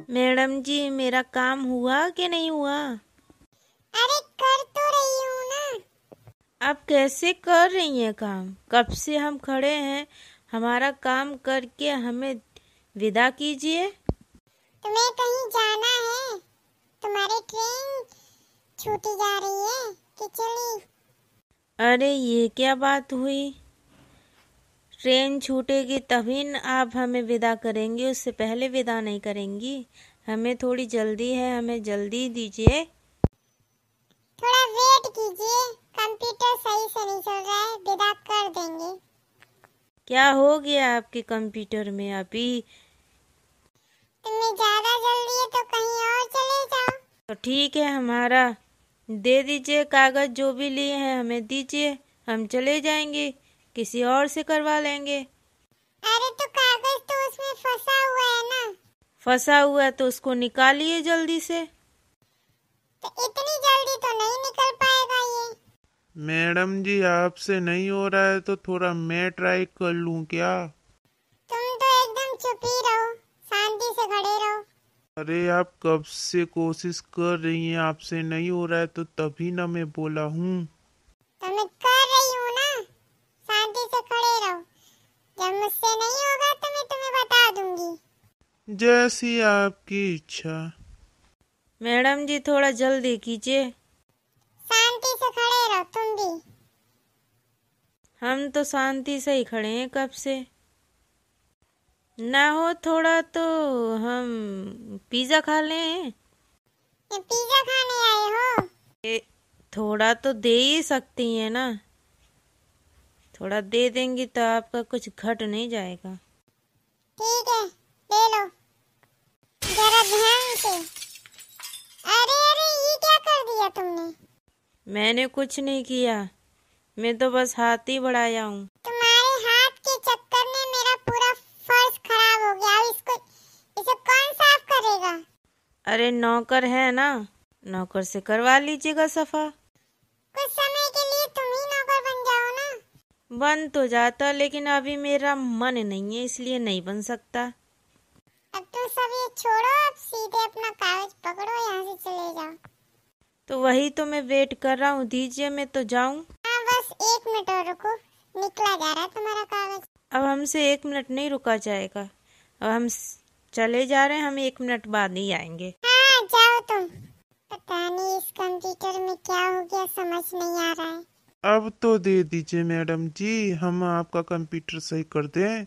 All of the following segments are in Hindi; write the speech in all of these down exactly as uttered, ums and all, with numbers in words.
मैडम जी, मेरा काम हुआ कि नहीं हुआ? अरे कर तो रही हूँ ना। आप कैसे कर रही हैं काम? कब से हम खड़े हैं, हमारा काम करके हमें विदा कीजिए। तुम्हें कहीं जाना है? तुम्हारी ट्रेन छूटी जा रही है कि चली? अरे ये क्या बात हुई? ट्रेन छूटेगी तभी न आप हमें विदा करेंगी, उससे पहले विदा नहीं करेंगी। हमें थोड़ी जल्दी है, हमें जल्दी दीजिए। थोड़ा वेट कीजिए, कंप्यूटर सही से नहीं चल रहा है, विदा कर देंगे। क्या हो गया आपके कंप्यूटर में अभी? तुम्हें ज्यादा जल्दी है तो कहीं और चले जाओ। तो ठीक है, हमारा दे दीजिए कागज, जो भी लिए हैं हमें दीजिए, हम चले जाएंगे, किसी और से करवा लेंगे। अरे तो कागज तो उसमें फंसा हुआ है ना। फंसा हुआ है तो उसको निकालिए जल्दी से। तो इतनी जल्दी तो नहीं निकल पाएगा ये। मैडम जी, आपसे नहीं हो रहा है तो थोड़ा मैं ट्राई कर लूं क्या? तुम तो एकदम चुप ही रहो, शांति से खड़े रहो। अरे आप कब से कोशिश कर रही हैं, आपसे नहीं हो रहा है तो तभी ना मैं बोला हूँ। तो मैं कर रही हूँ ना, शांति से खड़े रहो। जब मुझसे नहीं होगा तो मैं तुम्हें बता दूंगी। जैसी आपकी इच्छा। मैडम जी, थोड़ा जल्दी कीजिए। शांति से खड़े रहो तुम भी। हम तो शांति से ही खड़े हैं कब से। ना हो थोड़ा तो हम पिज़्ज़ा खा लें। ये पिज्जा खाने आए हो? ए, थोड़ा तो दे ही सकती हैं ना। थोड़ा दे देंगी तो आपका कुछ घट नहीं जाएगा। ठीक है, ले लो, जरा ध्यान से। अरे अरे ये क्या कर दिया तुमने? मैंने कुछ नहीं किया, मैं तो बस हाथ ही बढ़ाया हूँ। तुम्हारे हाथ के चक्कर में मेरा पूरा फर्श खराब हो गया। अब इसको इसे कौन साफ करेगा? अरे नौकर है ना, नौकर से करवा लीजिएगा सफा। कुछ समय के लिए तुम ही नौकर बन जाओ ना। बन तो जाता, लेकिन अभी मेरा मन नहीं है, इसलिए नहीं बन सकता। अब तो सब ये छोड़ो, अब सीधे अपना कागज पकड़ो, यहाँ से चले जाओ। तो वही तो मैं वेट कर रहा हूँ, दीजिए मैं तो जाऊँ। हाँ बस एक मिनट और रुको, निकला जा रहा है तुम्हारा कागज। अब हमसे एक मिनट नहीं रुका जाएगा, अब हम स- चले जा रहे हैं, हम एक मिनट बाद ही आएंगे। हाँ जाओ तुम। पता नहीं इस कंप्यूटर में क्या हो गया, समझ नहीं आ रहा है। अब तो दे दीजिए मैडम जी, हम आपका कंप्यूटर सही कर दें।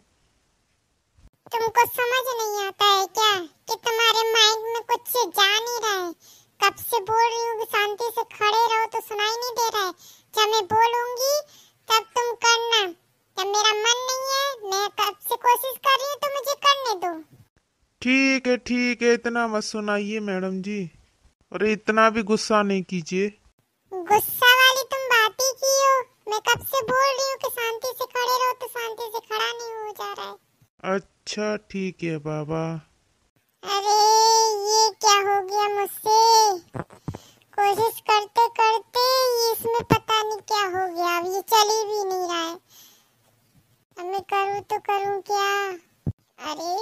तुमको समझ नहीं आता है क्या कि तुम्हारे माइंड में कुछ जा नहीं रहा है? कब से बोल रही हूँ कि शांति से खड़े रहो तो सुनाई नहीं दे रहा है। जब मैं बोलूंगी तब तुम करना। जब मेरा मन नहीं है, मैं कब से कोशिश कर रही हूँ, तो मुझे करने दो। ठीक है ठीक है, इतना मत सुनाइए मैडम जी, और इतना भी गुस्सा नहीं कीजिए। गुस्सा वाली तुम बात ही की हो। मैं कब से बोल रही हूँ कि शांति से खड़े रहो, तो शांति से खड़ा नहीं हो जा रहा है। अच्छा ठीक है बाबा। अरे ये क्या हो गया मुझसे? कोशिश करते करते इसमें पता नहीं क्या हो गया, अब ये चल ही भी नहीं रहा है। अब मैं करूँ तो करूँ क्या? अरे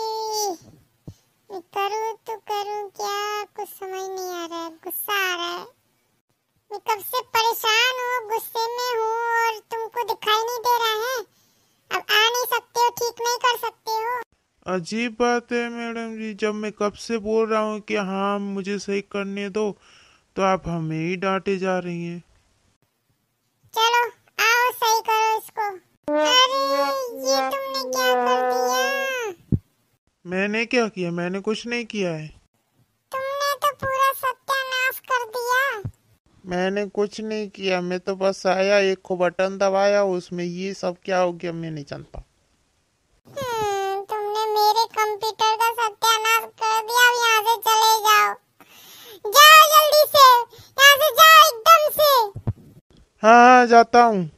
मैं करूँ तो करूँ क्या, कुछ समझ नहीं आ रहा है, गुस्सा आ रहा है। मैं कब से परेशान हूँ, गुस्से में हूँ, और तुमको दिखाई नहीं दे रहा है। अब आ नहीं सकते हो, ठीक नहीं कर सकते हो। अजीब बात है मैडम जी, जब मैं कब से बोल रहा हूँ कि हाँ मुझे सही करने दो, तो आप हमें ही डांटे जा रही हैं। चलो आओ सही करो इसको। अरे ये तुमने क्या कर दिया? मैंने क्या किया? मैंने कुछ नहीं किया है। तुमने तो पूरा सत्यानाश कर दिया। मैंने कुछ नहीं किया, मैं तो बस आया, एक को बटन दबाया, उसमें ये सब क्या हो गया मैं नहीं जानता। हम्म, तुमने मेरे कंप्यूटर का सत्यानाश कर दिया। अब यहाँ से चले जाओ, जाओ जल्दी से, यहाँ से जाओ एकदम से। हाँ हाँ जाता हूँ।